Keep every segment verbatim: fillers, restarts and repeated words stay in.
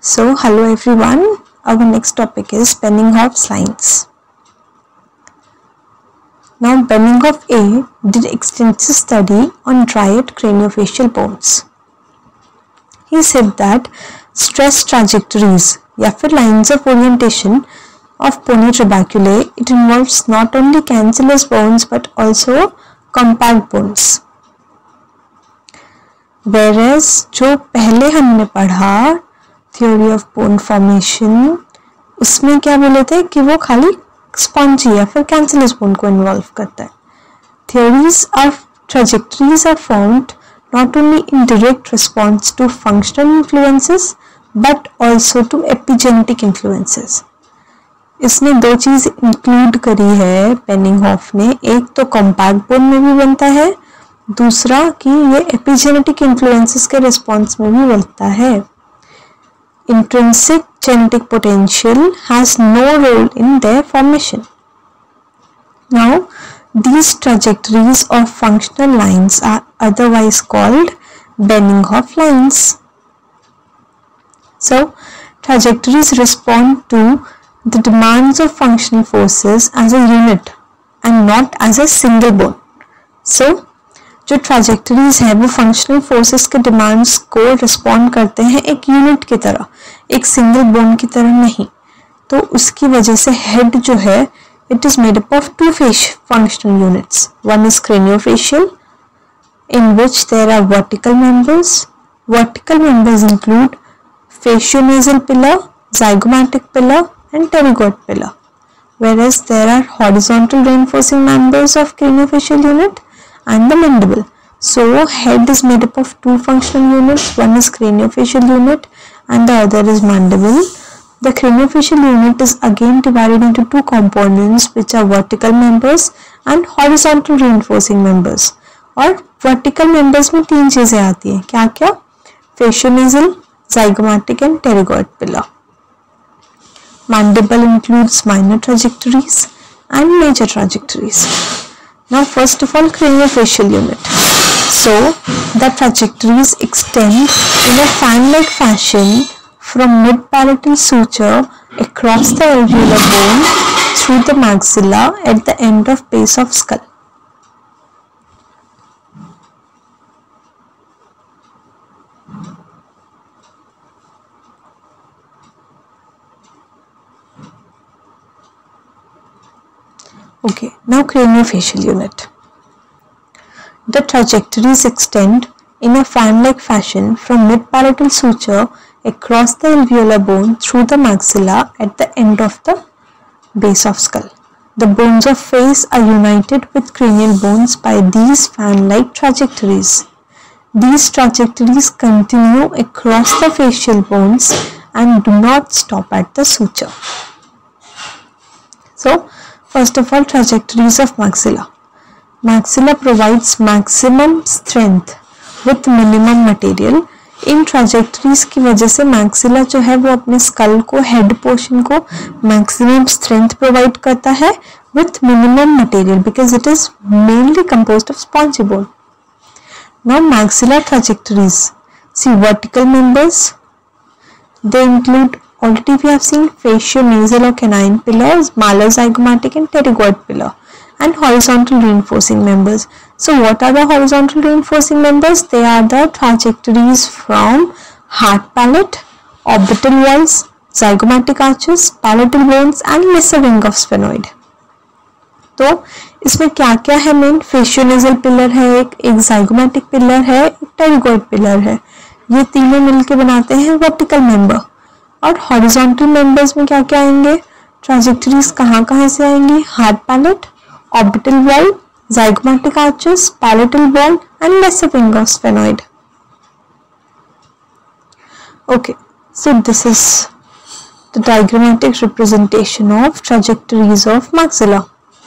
So hello everyone, our next topic is Benninghoff's lines. Now Benninghoff A did extensive study on dryad craniofacial bones. He said that stress trajectories या फिर lines of orientation of pony trabeculae, it involves not only cancellous bones but also compact bones. Whereas जो पहले हमने पढ़ा theory of bone formation, उसमें क्या बोले थे कि वो खाली स्पॉन्जी या फिर कैंसलस बोन को इन्वॉल्व करता है. Theories of trajectories are formed not only in direct response to functional influences but also to epigenetic influences. इसने दो चीज इंक्लूड करी है बेनिंगहॉफ ने, एक तो कॉम्पैक्ट बोन में भी बनता है, दूसरा कि ये एपिजेनेटिक इन्फ्लुएंसेस के रिस्पॉन्स में भी बनता है. Intrinsic genetic potential has no role in their formation. Now, these trajectories of functional lines are otherwise called Benninghoff lines. So, trajectories respond to the demands of functional forces as a unit and not as a single bone. So, जो trajectories है वो functional forces के demands को respond करते हैं एक unit की तरह, एक सिंगल बोन की तरह नहीं. तो उसकी वजह से हेड जो है it is made up of two face functional units. One is craniofacial in which there are vertical members. Vertical members include facionasal pillar, zygomatic pillar and pterygoid pillar, whereas there are horizontal reinforcing members of craniofacial unit and the mandible. So head is made up of two functional units, one is craniofacial unit and the other is mandible. The craniofacial unit is again divided into two components which are vertical members and horizontal reinforcing members. और vertical members में तीन चीजें आती हैं, क्या क्या? Facionasal, zygomatic and pterygoid pillar. Mandible includes minor trajectories and major trajectories. Now first of all, craniofacial unit. So the trajectories extend in a fan-like fashion from mid-palatal suture across the alveolar bone through the maxilla at the end of base of skull. Okay, now craniofacial unit. The trajectories extend in a fan-like fashion from mid-palatal suture across the alveolar bone through the maxilla at the end of the base of skull. The bones of face are united with cranial bones by these fan-like trajectories. These trajectories continue across the facial bones and do not stop at the suture. So, first of all, trajectories of maxilla. Maxilla provides maximum strength with minimum material. In trajectories की वजह से maxilla जो है वो अपने skull को, head portion को maximum strength provide करता है with minimum material because it is mainly composed of spongy bone. Now maxillar trajectories. See vertical members. They include, already we have seen facionasal or canine pillars, malar, zygomatic and pterygoid pillar, and horizontal reinforcing members. So what are the horizontal reinforcing members? They are the trajectories from hard palate, orbital walls, zygomatic arches, palatal bones and lesser wing of sphenoid. तो इसमें क्या क्या है? Main फेशियोनेजल pillar है, एक एक zygomatic pillar है, एक pterygoid पिलर है. ये तीनों मिलके बनाते हैं वर्टिकल मेंबर. और हॉरिजॉन्टल मेंबर्स में क्या क्या आएंगे? ट्रैजेक्टरीज कहाँ कहाँ से आएंगी? Hard palate, orbital wall, zygomatic arches, palatal bone and lesser wing of sphenoid. Okay, so this is the diagrammatic representation of trajectories of maxilla.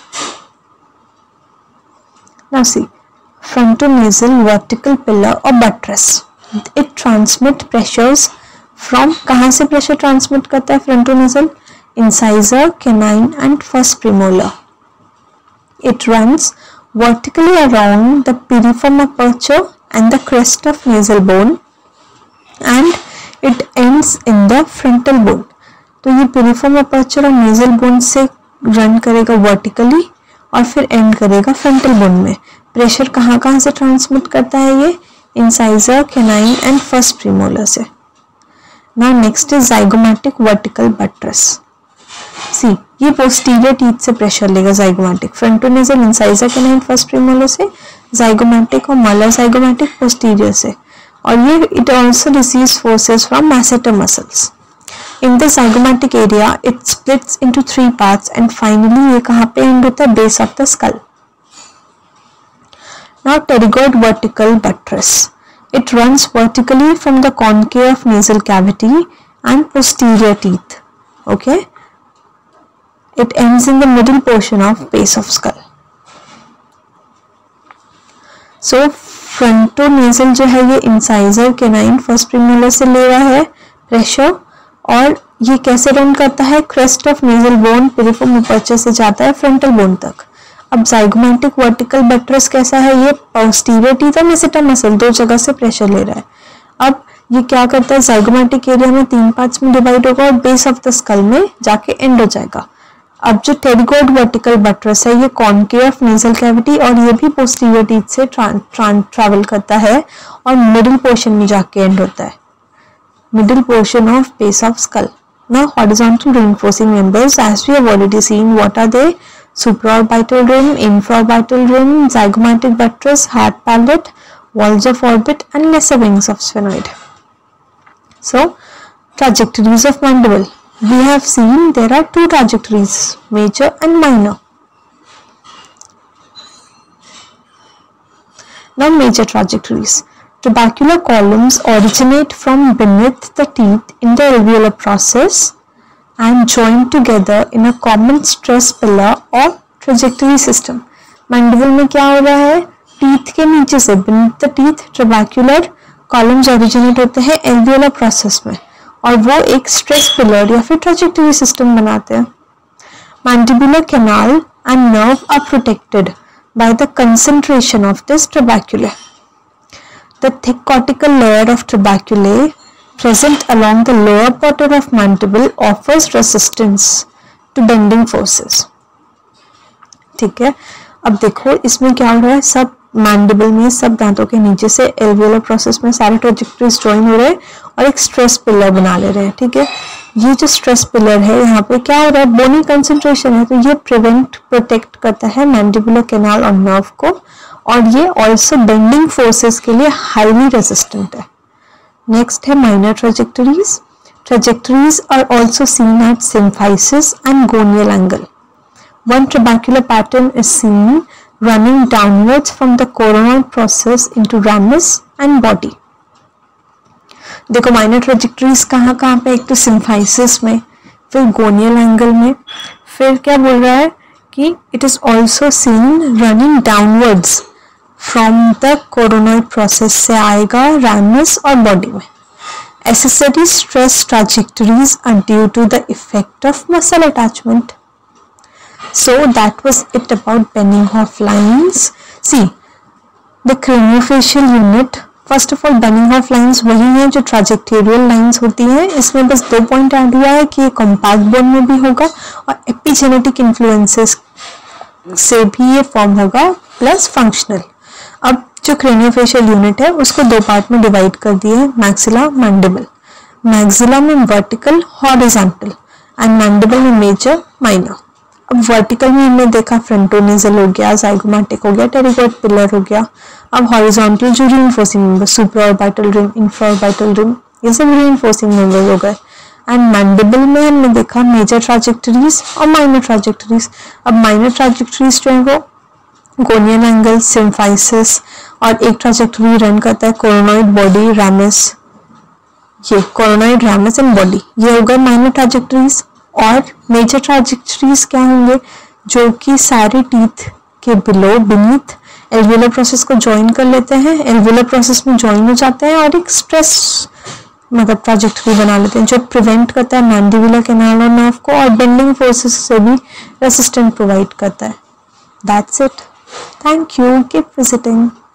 Now see, frontonasal vertical pillar or buttress. It transmit pressures from, कहाँ से pressure transmit करता है frontonasal? Incisor, canine and first premolar. It runs vertically around the piriform aperture and the crest of nasal bone and it ends in the frontal bone. तो ये piriform aperture और nasal bone से run करेगा vertically और फिर and करेगा frontal bone में। Pressure कहाँ कहाँ से ट्रांसमिट करता है ये? Incisor, canine and first premolar से। Now next is zygomatic vertical buttress. See, ये पोस्टीरियर टीथ से प्रेशर लेगा zygomatic, frontonasal, incisor, canine, first premolar से, जाइगोमैटिक और मलर जाइगोमैटिक पोस्टीरियर से। और ये it also receives forces from masseter muscles. In the zygomatic area it splits into three parts and finally ये कहाँ पे एंड होता है? Base of the skull. Now pterygoid vertical buttress, it runs vertically from the concave nasal cavity and posterior teeth. Okay, it ends in the middle portion of base of skull. So frontonasal जो है ये incisor, canine, first premolar से ले रहा है pressure और ये कैसे रन करता है? crest of nasal bone piriform aperture से जाता है frontal bone तक। अब जाइगोमैटिक वर्टिकल बट्रेस कैसा है? ये पोस्टीरियर टीथ और मैसेटर मसल दो जगह से प्रेशर ले रहा है। अब ये क्या करता है? जाइगोमैटिक एरिया में तीन पार्ट्स में डिवाइड होगा और बेस ऑफ द स्कल में जाके एंड हो जाएगा। अब जो टेरिगॉइड वर्टिकल बट्रेस है ये कॉनकेव नेजल कैविटी और ये भी पोस्टीरियर टीथ से ट्रैवल करता है और मिडिल पोर्शन में जाके एंड होता है, middle portion of base of skull. Now horizontal reinforcing members, as we have already seen, what are they? Supraorbital rim, infraorbital rim, zygomatic buttress, hard palate, walls of orbit and lesser wings of sphenoid. So, trajectories of mandible. We have seen there are two trajectories, major and minor. Now major trajectories. Trabecular columns originate from beneath the teeth in the alveolar process and joined together in a common stress pillar or trajectory system. Mandible में क्या हो रहा है? Teeth के नीचे से beneath the teeth trabecular columns originate होते हैं alveolar process में और वो एक stress pillar या फिर trajectory system बनाते हैं। Mandibular canal and nerve are protected by the concentration of this trabeculae. The thick cortical layer of trabeculae present along the lower quarter of mandible offers resistance to bending forces. ठीक है, अब देखो इसमें क्या हो रहा है? सब मैंडिबल में सब दांतों के नीचे से एल्वियोलर प्रोसेस में सारे ट्रैजेक्टरीज ज्वाइन हो रहे हैं और एक स्ट्रेस पिलर बना ले रहे हैं। ठीक है, ये जो स्ट्रेस पिलर है यहाँ पे क्या हो रहा है? बोनी कंसंट्रेशन है, तो ये प्रिवेंट प्रोटेक्ट करता है मैंडिबुलर कैनाल और नर्व को और ये ऑल्सो बेंडिंग फोर्सेस के लिए हाईली रेजिस्टेंट है। Next है minor trajectories. Trajectories are also seen at symphysis and gonial angle. One trabecular pattern is seen running downwards from the coronoid process into ramus and body. देखो minor trajectories कहाँ कहाँ पे? एक तो symphysis में, फिर gonial angle में, फिर क्या बोल रहा है कि it is also seen running downwards from the coronoid process से आएगा ramus और बॉडी में। Accessory stress trajectories are due to the effect of muscle attachment. So that was it about Beninghoff lines. See, the craniofacial unit, first of all Beninghoff lines वही है जो trajectorial lines होती हैं। इसमें बस दो पॉइंट ऐड हुआ है कि ये कॉम्पैक्ट बोन में भी होगा और एपिजेनेटिक इन्फ्लुएंसेस से भी ये फॉर्म होगा प्लस फंक्शनल। अब जो क्रेनियोफेशियल यूनिट है उसको दो पार्ट में डिवाइड कर दिए हैं, मैक्सिला, मैंडिबल। मैक्सिला में वर्टिकल, हॉरिजॉन्टल एंड मैंडिबल में मेजर, माइनर। अब वर्टिकल में हमने देखा फ्रंटोनेजल हो गया, जाइगोमैटिक हो गया, टेरिगॉइड पिलर हो गया। अब हॉरिजॉन्टल जो reinforcing member, supraorbital rim, infraorbital rim, ये सब रीइंफोर्सिंग मेंबर हो गए। एंड मैंडिबल में हमने देखा मेजर ट्रैजेक्टरीज और माइनर ट्रैजेक्टरीज। अब माइनर ट्रैजेक्टरीज जो है वो गोनियल एंगल, सिम्फाइसिस और एक ट्रैजेक्टरी रन करता है कोरोनॉइड बॉडी, ramus, ये कोरोनॉइड, ramus एंड बॉडी, ये हो गए माइनर ट्रैजेक्टरीज। और मेजर ट्रैजेक्टरीज क्या होंगे? जो कि सारे टीथ के बिलो, बीनीथ एल्वियोलर प्रोसेस को ज्वाइन कर लेते हैं, एल्वियोलर प्रोसेस में ज्वाइन हो जाते हैं और एक स्ट्रेस मतलब ट्रैजेक्टरी बना लेते हैं जो प्रिवेंट करता है मैंडिबुलर कैनाल और नर्व को और बेंडिंग फोर्सेस से भी रेसिस्टेंट प्रोवाइड करता है। That's it. Thank you. Keep visiting.